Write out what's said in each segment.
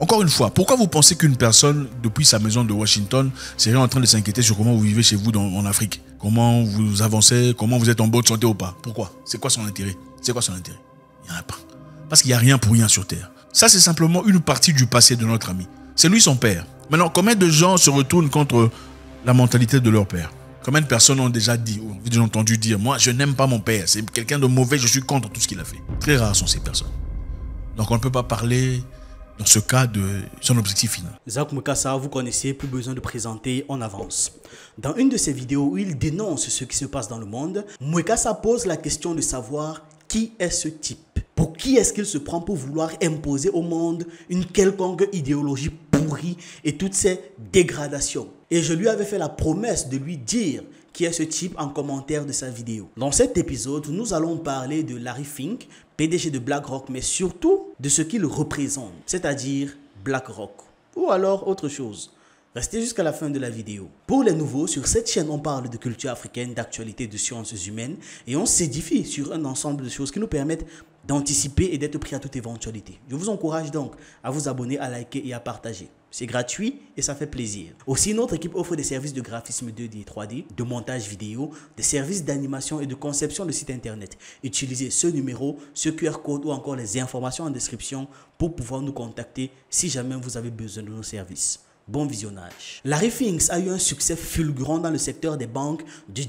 Encore une fois, pourquoi vous pensez qu'une personne, depuis sa maison de Washington, serait en train de s'inquiéter sur comment vous vivez chez vous en Afrique? Comment vous avancez? Comment vous êtes en bonne santé ou pas? Pourquoi? C'est quoi son intérêt? C'est quoi son intérêt? Il n'y en a pas. Parce qu'il n'y a rien pour rien sur Terre. Ça, c'est simplement une partie du passé de notre ami. C'est lui son père. Maintenant, combien de gens se retournent contre la mentalité de leur père? Combien de personnes ont déjà dit, ou ont déjà entendu dire, moi, je n'aime pas mon père, c'est quelqu'un de mauvais, je suis contre tout ce qu'il a fait. Très rares sont ces personnes. Donc, on ne peut pas parler, dans ce cas, de son objectif final. Zach Mwekassa, vous connaissez, plus besoin de présenter, on avance. Dans une de ses vidéos où il dénonce ce qui se passe dans le monde, Mwekassa pose la question de savoir qui est ce type. Pour qui est-ce qu'il se prend pour vouloir imposer au monde une quelconque idéologie pourrie et toutes ces dégradations? Et je lui avais fait la promesse de lui dire qui est ce type en commentaire de sa vidéo. Dans cet épisode, nous allons parler de Larry Fink, PDG de BlackRock, mais surtout de ce qu'il représente, c'est-à-dire BlackRock, ou alors autre chose. Restez jusqu'à la fin de la vidéo. Pour les nouveaux, sur cette chaîne, on parle de culture africaine, d'actualité, de sciences humaines et on s'édifie sur un ensemble de choses qui nous permettent d'anticiper et d'être prêt à toute éventualité. Je vous encourage donc à vous abonner, à liker et à partager. C'est gratuit et ça fait plaisir. Aussi, notre équipe offre des services de graphisme 2D et 3D, de montage vidéo, des services d'animation et de conception de sites internet. Utilisez ce numéro, ce QR code ou encore les informations en description pour pouvoir nous contacter si jamais vous avez besoin de nos services. Bon visionnage. Larry Fink a eu un succès fulgurant dans le secteur des banques de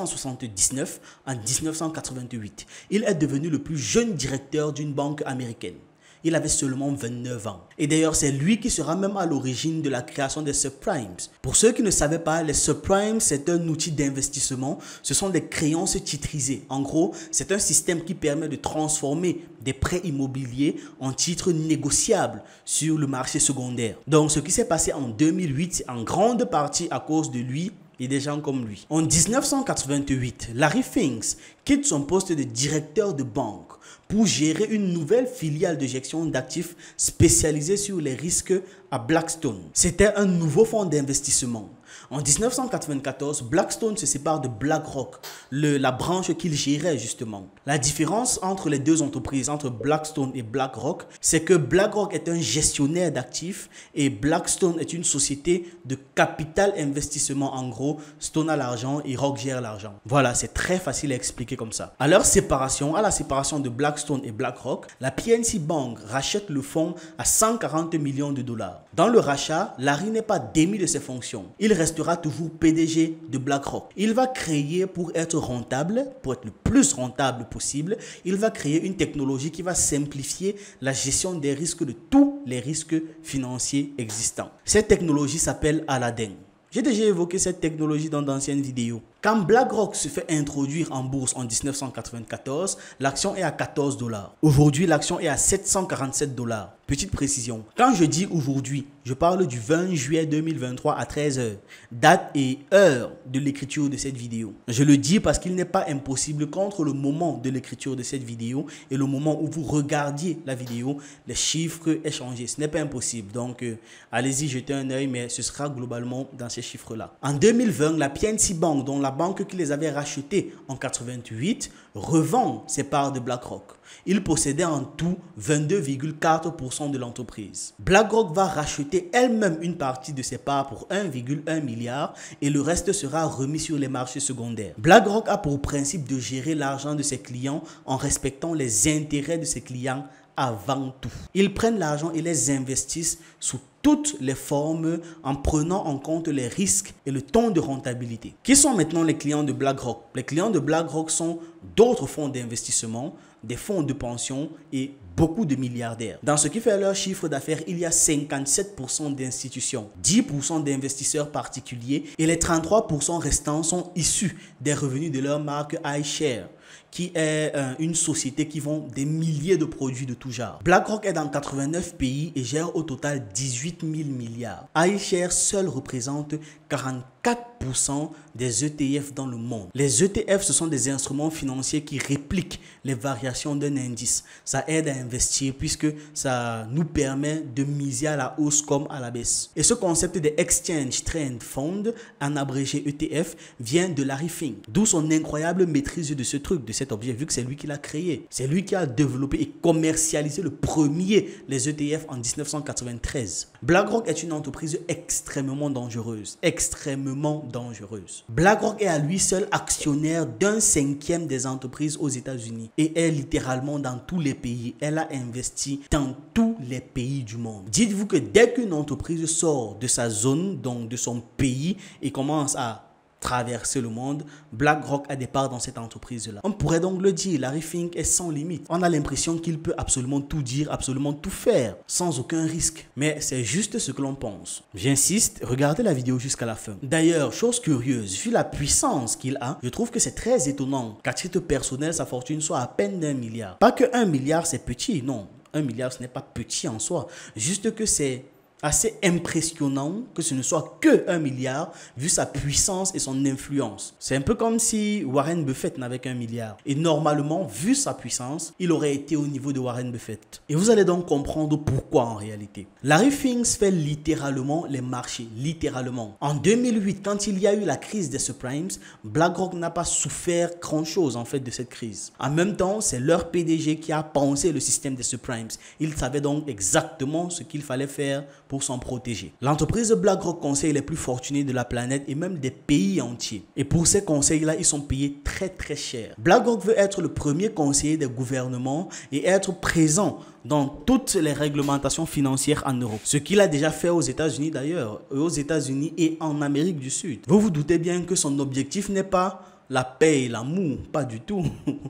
1979 à 1988. Il est devenu le plus jeune directeur d'une banque américaine. Il avait seulement 29 ans. Et d'ailleurs, c'est lui qui sera même à l'origine de la création des subprimes. Pour ceux qui ne savaient pas, les subprimes, c'est un outil d'investissement. Ce sont des créances titrisées. En gros, c'est un système qui permet de transformer des prêts immobiliers en titres négociables sur le marché secondaire. Donc, ce qui s'est passé en 2008, c'est en grande partie à cause de lui et des gens comme lui. En 1988, Larry Fink quitte son poste de directeur de banque pour gérer une nouvelle filiale de gestion d'actifs spécialisée sur les risques à Blackstone. C'était un nouveau fonds d'investissement. En 1994, Blackstone se sépare de BlackRock, la branche qu'il gérait justement. La différence entre les deux entreprises, entre Blackstone et BlackRock, c'est que BlackRock est un gestionnaire d'actifs et Blackstone est une société de capital investissement. En gros, Stone a l'argent et Rock gère l'argent. Voilà, c'est très facile à expliquer comme ça. À leur séparation, à la séparation de Blackstone et BlackRock, la PNC Bank rachète le fonds à 140 millions de dollars. Dans le rachat, Larry n'est pas démis de ses fonctions. Il restera toujours PDG de BlackRock. Il va créer pour être rentable, pour être le plus rentable possible, il va créer une technologie qui va simplifier la gestion des risques de tous les risques financiers existants. Cette technologie s'appelle Aladdin. J'ai déjà évoqué cette technologie dans d'anciennes vidéos. Quand BlackRock se fait introduire en bourse en 1994, l'action est à 14 $. Aujourd'hui, l'action est à 747 $. Petite précision, quand je dis aujourd'hui, je parle du 20 juillet 2023 à 13 h, date et heure de l'écriture de cette vidéo. Je le dis parce qu'il n'est pas impossible qu'entre le moment de l'écriture de cette vidéo et le moment où vous regardiez la vidéo, les chiffres aient changé. Ce n'est pas impossible. Donc, allez-y, jetez un œil, mais ce sera globalement dans ces chiffres-là. En 2020, la PNC Bank, dont la banque qui les avait rachetés en 88, revend ses parts de BlackRock. Il possédait en tout 22,4% de l'entreprise. BlackRock va racheter elle-même une partie de ses parts pour 1,1 milliard et le reste sera remis sur les marchés secondaires. BlackRock a pour principe de gérer l'argent de ses clients en respectant les intérêts de ses clients avant tout. Ils prennent l'argent et les investissent sous toutes les formes en prenant en compte les risques et le taux de rentabilité. Qui sont maintenant les clients de BlackRock? Les clients de BlackRock sont d'autres fonds d'investissement, des fonds de pension et beaucoup de milliardaires. Dans ce qui fait leur chiffre d'affaires, il y a 57% d'institutions, 10% d'investisseurs particuliers et les 33% restants sont issus des revenus de leur marque iShare, qui est une société qui vend des milliers de produits de tout genre. BlackRock est dans 89 pays et gère au total 18 000 milliards. iShare seul représente 44 4% des ETF dans le monde. Les ETF, ce sont des instruments financiers qui répliquent les variations d'un indice. Ça aide à investir puisque ça nous permet de miser à la hausse comme à la baisse. Et ce concept des Exchange Trend Fund, en abrégé ETF, vient de Larry Fink. D'où son incroyable maîtrise de ce truc, de cet objet, vu que c'est lui qui l'a créé. C'est lui qui a développé et commercialisé le premier, les ETF, en 1993. BlackRock est une entreprise extrêmement dangereuse. Extrêmement dangereuse. BlackRock est à lui seul actionnaire d'un 5e des entreprises aux États-Unis et est littéralement dans tous les pays. Elle a investi dans tous les pays du monde. Dites-vous que dès qu'une entreprise sort de sa zone, donc de son pays, et commence à traverser le monde, BlackRock a des parts dans cette entreprise-là. On pourrait donc le dire, Larry Fink est sans limite. On a l'impression qu'il peut absolument tout dire, absolument tout faire, sans aucun risque. Mais c'est juste ce que l'on pense. J'insiste, regardez la vidéo jusqu'à la fin. D'ailleurs, chose curieuse, vu la puissance qu'il a, je trouve que c'est très étonnant qu'à titre personnel, sa fortune soit à peine d'1 milliard. Pas que 1 milliard c'est petit, non. 1 milliard ce n'est pas petit en soi. Juste que c'est assez impressionnant que ce ne soit que 1 milliard vu sa puissance et son influence. C'est un peu comme si Warren Buffett n'avait qu'1 milliard. Et normalement, vu sa puissance, il aurait été au niveau de Warren Buffett. Et vous allez donc comprendre pourquoi en réalité. Larry Fink fait littéralement les marchés, littéralement. En 2008, quand il y a eu la crise des subprimes, BlackRock n'a pas souffert grand-chose en fait de cette crise. En même temps, c'est leur PDG qui a pensé le système des subprimes. Il savait donc exactement ce qu'il fallait faire pour s'en protéger. L'entreprise BlackRock conseille les plus fortunés de la planète et même des pays entiers. Et pour ces conseils-là, ils sont payés très très cher. BlackRock veut être le premier conseiller des gouvernements et être présent dans toutes les réglementations financières en Europe. Ce qu'il a déjà fait aux États-Unis d'ailleurs, aux États-Unis et en Amérique du Sud. Vous vous doutez bien que son objectif n'est pas la paix et l'amour, pas du tout.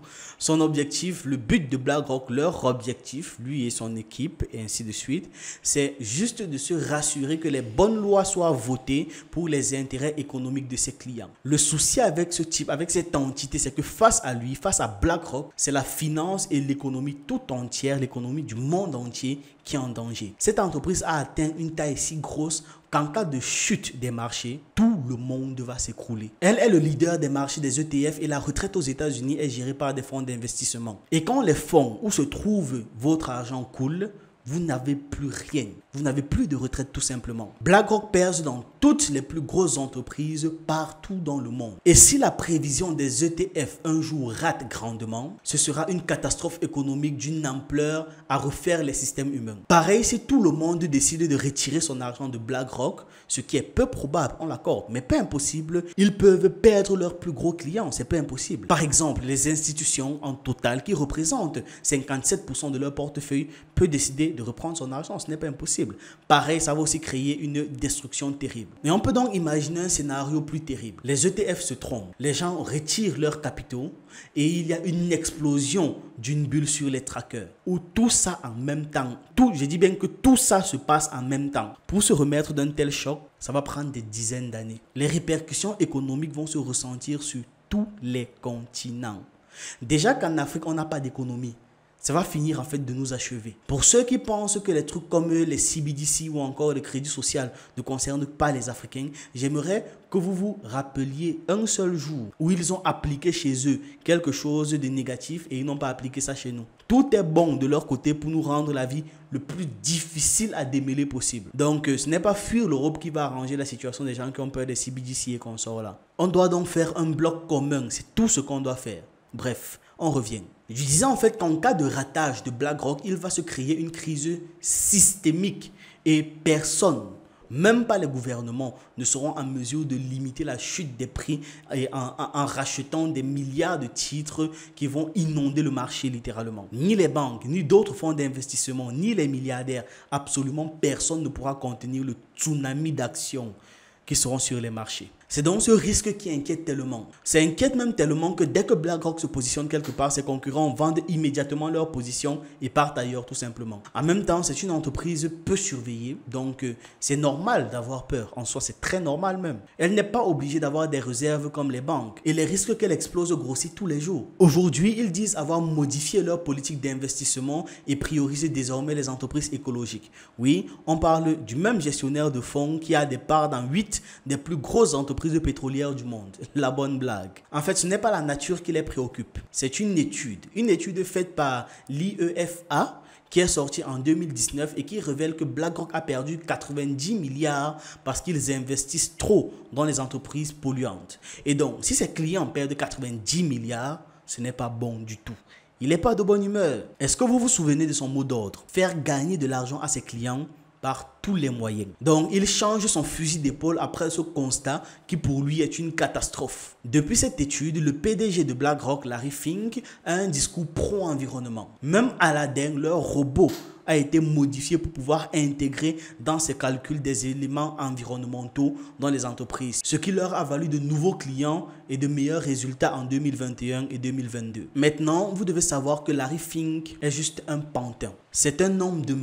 Son objectif, le but de BlackRock, leur objectif, lui et son équipe, et ainsi de suite, c'est juste de se rassurer que les bonnes lois soient votées pour les intérêts économiques de ses clients. Le souci avec ce type, avec cette entité, c'est que face à lui, face à BlackRock, c'est la finance et l'économie tout entière, l'économie du monde entier qui est en danger. Cette entreprise a atteint une taille si grosse qu'en cas de chute des marchés, tout le monde va s'écrouler. Elle est le leader des marchés des ETF et la retraite aux États-Unis est gérée par des fonds d'investissement. Et quand les fonds où se trouve votre argent coulent, vous n'avez plus rien. Vous n'avez plus de retraite tout simplement. BlackRock perce dans toutes les plus grosses entreprises partout dans le monde. Et si la prévision des ETF un jour rate grandement, ce sera une catastrophe économique d'une ampleur à refaire les systèmes humains. Pareil, si tout le monde décide de retirer son argent de BlackRock, ce qui est peu probable, on l'accorde, mais pas impossible, ils peuvent perdre leurs plus gros clients, c'est pas impossible. Par exemple, les institutions en total qui représentent 57% de leur portefeuille peuvent décider de reprendre son argent, ce n'est pas impossible. Pareil, ça va aussi créer une destruction terrible. Mais on peut donc imaginer un scénario plus terrible. Les ETF se trompent, les gens retirent leurs capitaux et il y a une explosion d'une bulle sur les trackers où tout ça en même temps, je dis bien que tout ça se passe en même temps. Pour se remettre d'un tel choc, ça va prendre des dizaines d'années. Les répercussions économiques vont se ressentir sur tous les continents. Déjà qu'en Afrique, on n'a pas d'économie. Ça va finir en fait de nous achever. Pour ceux qui pensent que les trucs comme les CBDC ou encore le crédit social ne concernent pas les Africains, j'aimerais que vous vous rappeliez un seul jour où ils ont appliqué chez eux quelque chose de négatif et ils n'ont pas appliqué ça chez nous. Tout est bon de leur côté pour nous rendre la vie le plus difficile à démêler possible. Donc ce n'est pas fuir l'Europe qui va arranger la situation des gens qui ont peur des CBDC et consorts là. On doit donc faire un bloc commun, c'est tout ce qu'on doit faire. Bref, on revient. Je disais en fait qu'en cas de ratage de BlackRock, il va se créer une crise systémique et personne, même pas les gouvernements, ne seront en mesure de limiter la chute des prix en rachetant des milliards de titres qui vont inonder le marché littéralement. Ni les banques, ni d'autres fonds d'investissement, ni les milliardaires, absolument personne ne pourra contenir le tsunami d'actions qui seront sur les marchés. C'est donc ce risque qui inquiète tellement. Ça inquiète même tellement que dès que BlackRock se positionne quelque part, ses concurrents vendent immédiatement leur position et partent ailleurs tout simplement. En même temps, c'est une entreprise peu surveillée, donc c'est normal d'avoir peur. En soi, c'est très normal même. Elle n'est pas obligée d'avoir des réserves comme les banques et les risques qu'elle explose grossissent tous les jours. Aujourd'hui, ils disent avoir modifié leur politique d'investissement et prioriser désormais les entreprises écologiques. Oui, on parle du même gestionnaire de fonds qui a des parts dans 8 des plus grosses entreprises entreprises pétrolières du monde. La bonne blague. En fait, ce n'est pas la nature qui les préoccupe. C'est une étude faite par l'IEFA qui est sortie en 2019 et qui révèle que BlackRock a perdu 90 milliards parce qu'ils investissent trop dans les entreprises polluantes. Et donc, si ses clients perdent 90 milliards, ce n'est pas bon du tout. Il n'est pas de bonne humeur. Est-ce que vous vous souvenez de son mot d'ordre? Faire gagner de l'argent à ses clients par tous les moyens. Donc, il change son fusil d'épaule après ce constat qui pour lui est une catastrophe. Depuis cette étude, le PDG de BlackRock, Larry Fink, a un discours pro-environnement. Même Aladdin, leur robot, a été modifié pour pouvoir intégrer dans ses calculs des éléments environnementaux dans les entreprises, ce qui leur a valu de nouveaux clients et de meilleurs résultats en 2021 et 2022. Maintenant, vous devez savoir que Larry Fink est juste un pantin. C'est un homme de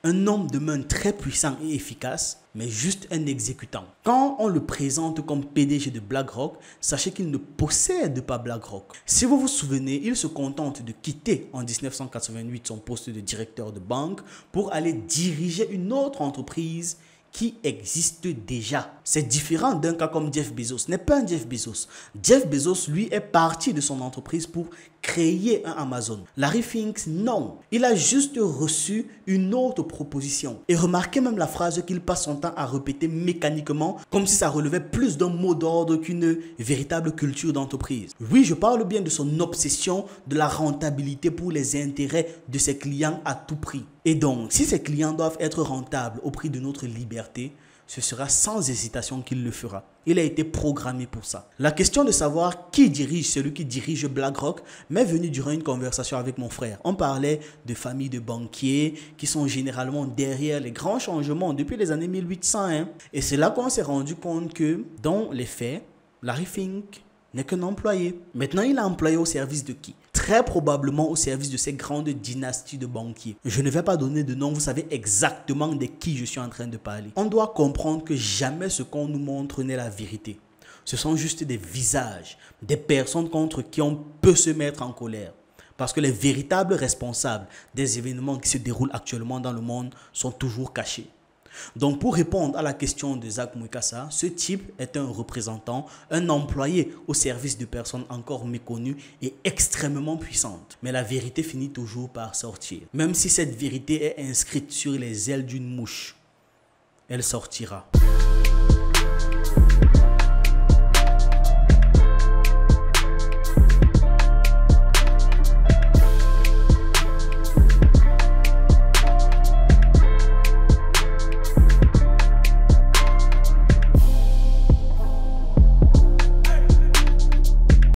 main très puissant et efficace, mais juste un exécutant. Quand on le présente comme PDG de BlackRock, sachez qu'il ne possède pas BlackRock. Si vous vous souvenez, il se contente de quitter en 1988 son poste de directeur de banque pour aller diriger une autre entreprise qui existe déjà. C'est différent d'un cas comme Jeff Bezos. Ce n'est pas un Jeff Bezos. Jeff Bezos, lui, est parti de son entreprise pour créer un Amazon. Larry Fink, non. Il a juste reçu une autre proposition. Et remarquez même la phrase qu'il passe son temps à répéter mécaniquement, comme si ça relevait plus d'un mot d'ordre qu'une véritable culture d'entreprise. Oui, je parle bien de son obsession de la rentabilité pour les intérêts de ses clients à tout prix. Et donc, si ses clients doivent être rentables au prix de notre liberté, ce sera sans hésitation qu'il le fera. Il a été programmé pour ça. La question de savoir qui dirige celui qui dirige BlackRock m'est venue durant une conversation avec mon frère. On parlait de familles de banquiers qui sont généralement derrière les grands changements depuis les années 1800. Et c'est là qu'on s'est rendu compte que, dans les faits, Larry Fink n'est qu'un employé. Maintenant, il est employé au service de qui? Très probablement au service de ces grandes dynasties de banquiers. Je ne vais pas donner de nom, vous savez exactement de qui je suis en train de parler. On doit comprendre que jamais ce qu'on nous montre n'est la vérité. Ce sont juste des visages, des personnes contre qui on peut se mettre en colère. Parce que les véritables responsables des événements qui se déroulent actuellement dans le monde sont toujours cachés. Donc, pour répondre à la question de Zach Mwekassa, ce type est un représentant, un employé au service de personnes encore méconnues et extrêmement puissantes. Mais la vérité finit toujours par sortir. Même si cette vérité est inscrite sur les ailes d'une mouche, elle sortira.